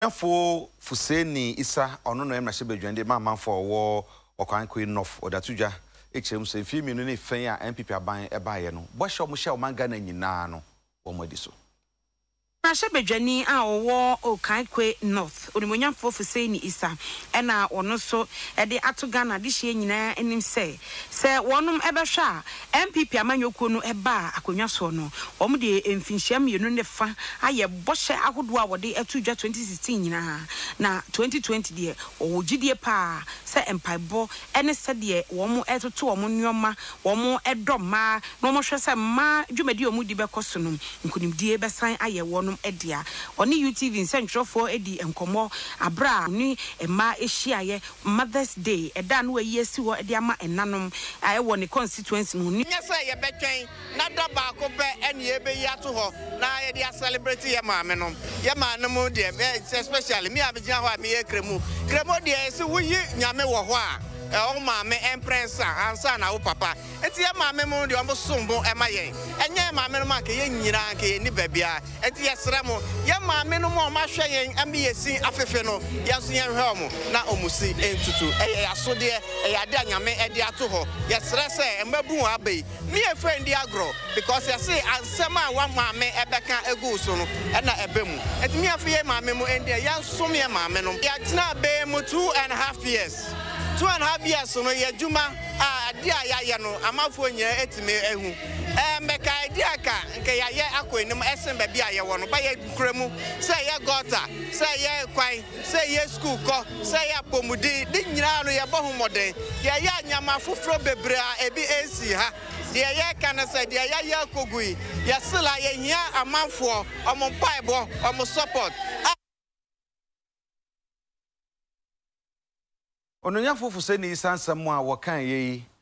Onyafo Fuseini Issah ono no emra shebe dwande mama for wo okwan ko enough odatuja echem se fi mi no ne fen a NPP aban ebaye no bo hye omhye omanga na nyina no wo modi so Bedwani a owo Okaikwe North Onyafo Fuseini Issah ena ono so de ato Ghana de hye nyina enim se wonum ebehwa NPP amanyokuo no eba akonwa so no omo de emfinhia mienu ne fa aye bohye ahodo a wode atudwa 2016 nyina na 2020 de owogidie pa se empaibo ene se de womo etoto womo nyoma womo edoma no mo hwese ma dwumadi omu di bekoso no nkunimdie besan aye wono edia oni UTV nsenthrofo edi enkomo abra ni ema ehyiaye Mother's Day eda no ayesi wo edi ama enanom ayewo ne constituency no ni nyese ye betwen na da ba ko be ene ye be yato ho na ye dia celebrate ye maame no ye maanum de especially me abegina ho a me ye kremu de ese wuyi nyame wo ho a o maame empress ansa na wo papa enti ye maame mu de o sombo ema ye enye maame no ma ke ye nyira ke ye ni babia enti ye sra mo ye maame no mo ma hwe yen ame ye sin afefe no ye so ye hwe mo na omusi entutu eye asode eye ade anyame ede ato ho ye sra se embabu abai me e friend di agro because ye say ansema wa maame ebeka egu so no e na ebemu enti me afi ye maame mu ende ye som ye maame no ye tena be mu 2.5 years 2.5 years no ye juma dia ya no amafo nya etime ehu meka dia ka nke ya ye akonim esen ba bia ye wono ba ye kremu se ye gota se ye kwan se ye school ko se ye pomudi di nyina no ye bohu moden ye ya nyama fufuro bebre a ebi esi ha de ye kana se de ye akogui ye sila ye hia amafo omo paibo omo support Onyafo Fuseini Issah nsam a wokan ye